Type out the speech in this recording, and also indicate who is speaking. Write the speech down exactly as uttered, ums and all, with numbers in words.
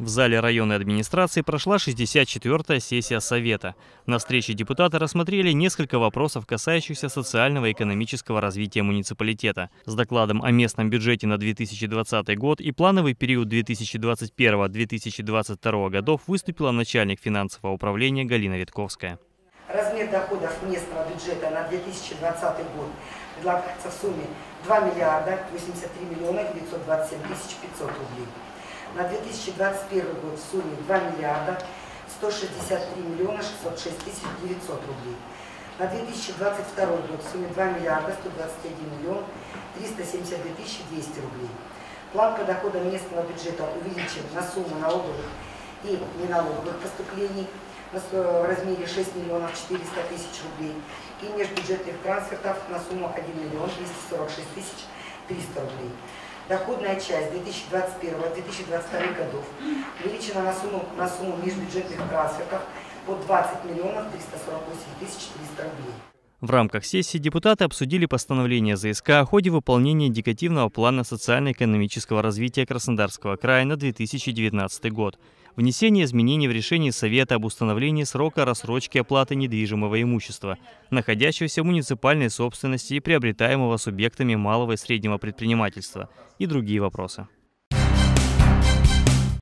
Speaker 1: В зале районной администрации прошла шестьдесят четвёртая сессия Совета. На встрече депутаты рассмотрели несколько вопросов, касающихся социального и экономического развития муниципалитета. С докладом о местном бюджете на две тысячи двадцатый год и плановый период две тысячи двадцать первого — две тысячи двадцать второго годов выступила начальник финансового управления Галина Витковская.
Speaker 2: Размер доходов местного бюджета на две тысячи двадцатый год предлагается в сумме два миллиарда восемьдесят три миллиона девятьсот двадцать семь тысяч пятьсот рублей. На две тысячи двадцать первый год в сумме два миллиарда сто шестьдесят три миллиона шестьсот шесть тысяч девятьсот рублей. На две тысячи двадцать второй год в сумме два миллиарда сто двадцать один миллион триста семьдесят две тысячи двести рублей. План по доходам местного бюджета увеличен на сумму налоговых и неналоговых поступлений в размере шесть миллионов четыреста тысяч рублей и межбюджетных трансфертов на сумму один миллион двести сорок шесть тысяч триста рублей. Доходная часть две тысячи двадцать первого — две тысячи двадцать второго годов увеличена на сумму, на сумму межбюджетных трансфертов по двадцать миллионов триста сорок восемь тысяч триста рублей.
Speaker 1: В рамках сессии депутаты обсудили постановление ЗСК о ходе выполнения индикативного плана социально-экономического развития Краснодарского края на две тысячи девятнадцатый год, внесение изменений в решение Совета об установлении срока рассрочки оплаты недвижимого имущества, находящегося в муниципальной собственности и приобретаемого субъектами малого и среднего предпринимательства, и другие вопросы.